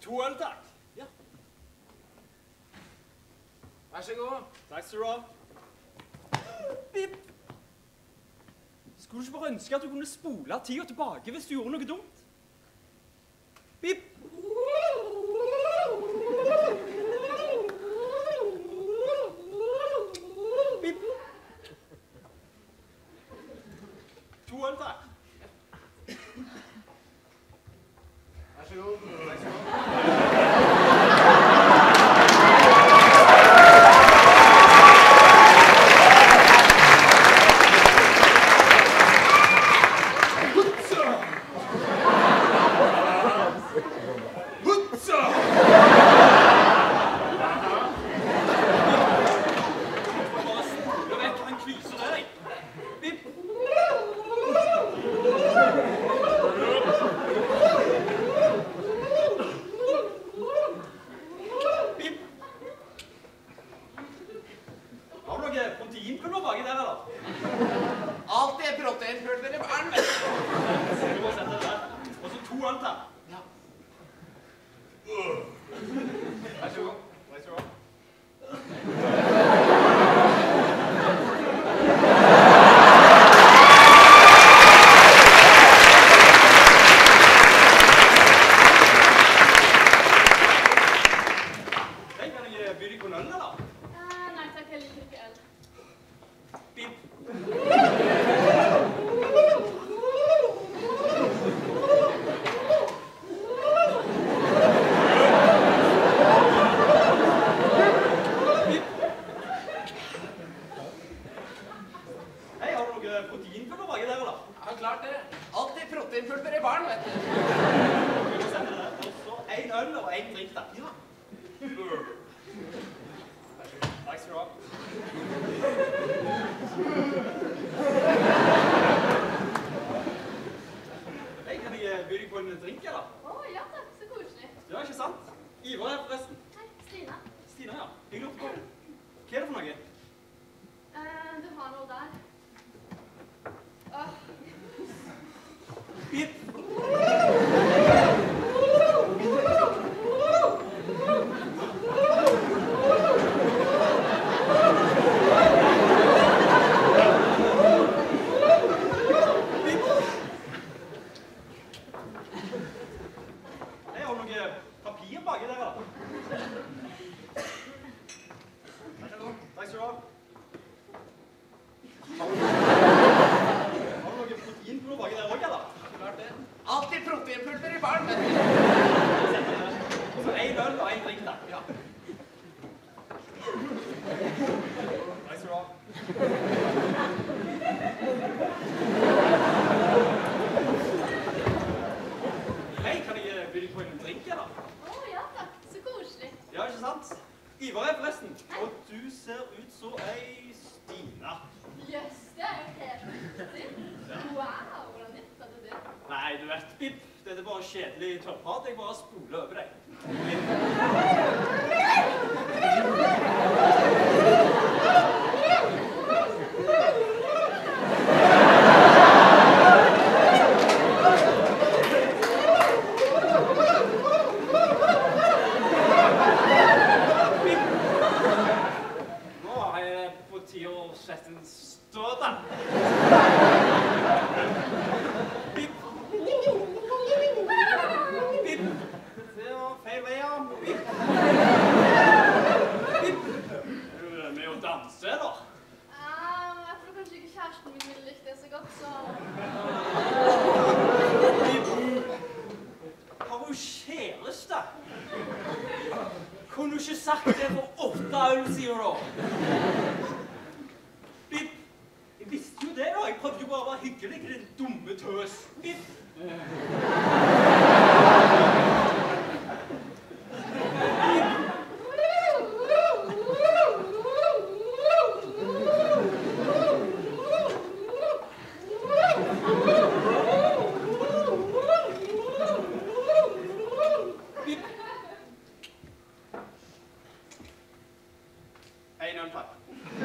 2 øl, takk. Ja. Vær så god. Takk skal du ha. Bip! Skulle du ikke bare ønske at du kunne spole tida tilbake hvis du gjorde noe dumt? Bip! Bip! 2 øl, takk. Vær så god. Takk skal du ha. Proteinpulver baki der, eller? Alt er proteinpulver i barn. Du må sette det der. Og så 2 øl, takk. Ja. Vær så god. Takk skal du ha. Kan jeg by deg på en øl, eller? Nei takk, jeg liker ikke øl. Bip. Hei, har du noe proteinpulver baki der, eller? Ja, klart det. Alt er proteinpulver i barn, vet du. Du må sette det der. Og så 1 øl og 1 drink, da. Ja. Takk skal du ha. Hei, kan jeg by deg på en drink, eller? Ja takk, så koselig. Ja, ikke sant? Ivar her forresten. Hei, Stina. Stina, ja. Hyggelig å få komme. Hva er det for noe? Du har noe der. Bip. Hei, har du noe papir baki der, eller? Takk skal du ha. Har du noe proteinpulver baki der også, eller? Klart det. Alt er proteinpulver i barn, vet du. Og så 1 øl og 1 drink, da. Ja. Takk skal du ha. Hei, kan jeg by deg på en drink, eller? Ja takk, så koselig. Ja, ikke sant? Ivar er forresten. Og du ser ut som ei Stina. Jøss, det er jo helt riktig. Wow, hvordan nytta du det? Nei, du vet, Bip. Dette er bare kjedelig tørrprat. Jeg bare spoler over deg. Nå er jeg på tide å sette en støt, da. Bip. Bip. Det var feil vei, ja. Bip. Bip. Er du med å danse, da? Jeg tror kanskje ikke kjæresten min ville likt det så godt, så... Bip. Har hun kjæreste? Kunne du ikke sagt det for 8 øl siden, da? Bip. Jeg visste jo det, da. Jeg prøvde jo bare å være hyggelig, ikke den dumme tøs. Bip. Bip. 1 øl, takk.